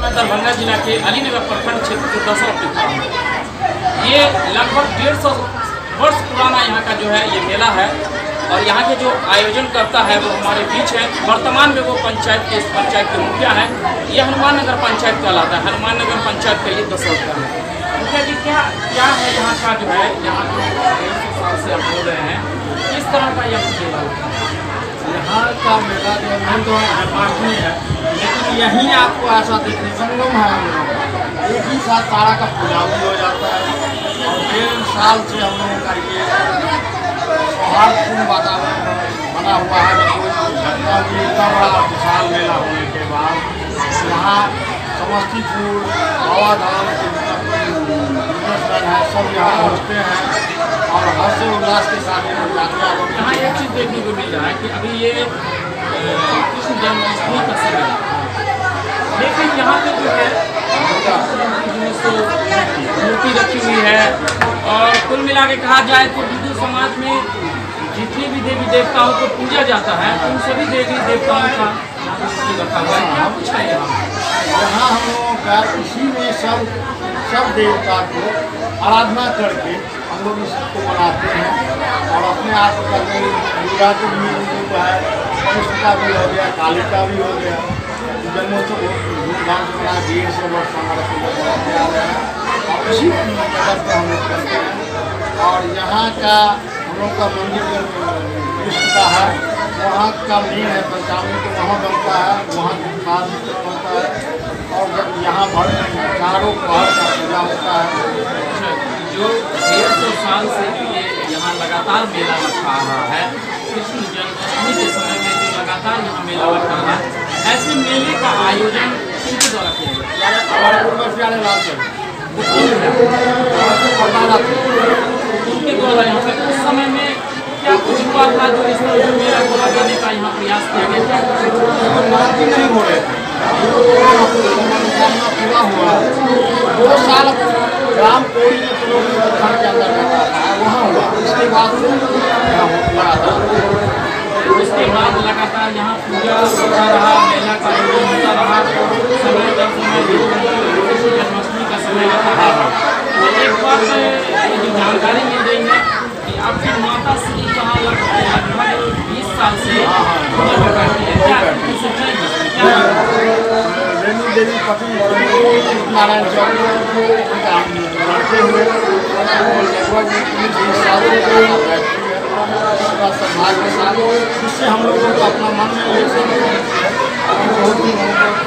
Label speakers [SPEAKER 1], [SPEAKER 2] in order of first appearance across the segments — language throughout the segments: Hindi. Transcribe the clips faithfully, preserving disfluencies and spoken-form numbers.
[SPEAKER 1] मैं दरभंगा जिला के अलीनगर प्रखंड क्षेत्र के दसौर पे खड़ा हूँ। ये लगभग डेढ़ सौ वर्ष पुराना यहाँ का जो है ये मेला है और यहाँ के जो आयोजन करता है वो हमारे बीच है। वर्तमान में वो पंचायत के पंचायत के मुखिया है। ये हनुमान नगर पंचायत कहलाता है। हनुमान नगर पंचायत का ये दसौर का है। मुखिया जी क्या क्या है यहाँ का जो है, यहाँ जो डेढ़ सौ साल से आप बोल रहे हैं, किस तरह का यह मेला होता है?
[SPEAKER 2] यहाँ का मेला जो है तो जन्माष्टमी है, लेकिन यहीं आपको ऐसा देखने संगम है। एक ही साथ तारा का पूजा भी हो जाता है और डेढ़ साल से हम लोगों का ये सौहार्दपूर्ण वातावरण बना हुआ है। कोई घटना भी इतना बड़ा विशाल मेला होने के बाद यहाँ समस्तीपुर हवाधाम बिजनेसमैन है, सब यहाँ पहुँचते हैं और हर्ष उल्लास के साथ यात्रा होती है।
[SPEAKER 1] यहाँ एक चीज़ देखने को मिल रहा है कि अभी ये कृष्ण जन्माष्टमी का समय है, लेकिन यहाँ पे जो है मूर्ति रखी हुई है और कुल मिला के कहा जाए तो हिंदू समाज में जितने भी देवी देवताओं को पूजा जाता है उन सभी देवी देवताओं का रखा हुआ है। क्या कुछ है यहाँ
[SPEAKER 2] यहाँ हम लोगों का इसी में सब सब देवता को आराधना करके हम लोग इसको मनाते हैं और अपने आप का दुर्गा को भी जो है कृष्ण का भी हो गया, काली का भी हो गया, जन्मोत्सव धूमधाम से मना डेढ़ सौ वर्ष हमारा पूजा बनाते आ रहे हैं और इसी प्रकार से हम लोग करते हैं। और यहाँ का हम लोग का मंदिर जो कृष्ण का है वहाँ का मेन है पंचामृत तो वहाँ बनता है, वहाँ धूमधाम बनता है और जब यहाँ भर चारों पहर का पूजा होता है।
[SPEAKER 1] जो डेढ़ सौ साल से ये यहाँ लगातार मेला रखा रहा है, कृष्ण जन्माष्टमी के समय में भी लगातार यहाँ मेला रखा रहा है। ऐसे मेले का आयोजन किनके द्वारा किया गया?
[SPEAKER 2] हमारे पूर्वज प्यारे लाल सर
[SPEAKER 1] उनके द्वारा यहाँ पे उस समय में क्या कुछ हुआ था जो इस तरह मेला को लगाने का यहाँ प्रयास किया गया?
[SPEAKER 2] नाराजगी नहीं हो रहे थे, मनोकामना पूरा हुआ। दो साल ग्राम कोई घर के अंदर रहता है वहाँ हुआ, उसके बाद
[SPEAKER 1] उसके बाद लगातार यहाँ पूजा होता रहा, मेला का आयोजन होता रहा, समय दर समय कृष्ण जन्माष्टमी का समय आता रहा। तो एक बात ये जो जानकारी मिल रही है कि आपकी माता श्री कहाँ लगभग बीस साल से पूजा करती है, क्या क्या
[SPEAKER 2] रेणु देवी पति नारायण चौक लड़के हुए लगभग बीस साल से सद्भाव के साथ, जिससे हम लोगों को अपना मन में ये सब बहुत ही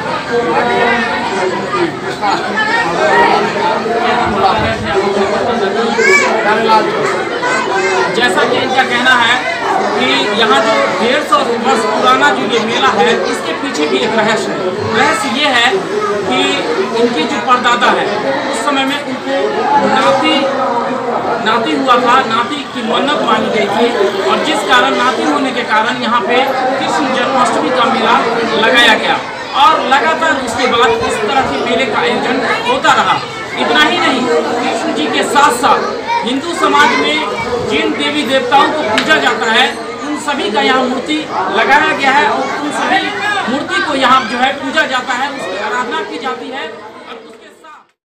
[SPEAKER 1] जैसा कि इनका कहना है कि यहाँ जो डेढ़ सौ वर्ष पुराना जो ये मेला है इसके पीछे भी एक रहस्य है। रहस्य ये है कि इनके जो परदादा है उस समय में उनको नाती नाती हुआ था, नाती की मन्नत मांगी गई थी और जिस कारण नाती होने के कारण यहाँ पे कृष्ण जन्माष्टमी का मेला लगाया गया और लगातार उसके बाद इस तरह के मेले का आयोजन होता रहा। इतना ही नहीं, कृष्ण जी के साथ साथ हिंदू समाज में जिन देवी देवताओं को पूजा जाता है उन सभी का यहाँ मूर्ति लगाया गया है और उन सभी मूर्ति को यहाँ जो है पूजा जाता है, उसकी आराधना की जाती है।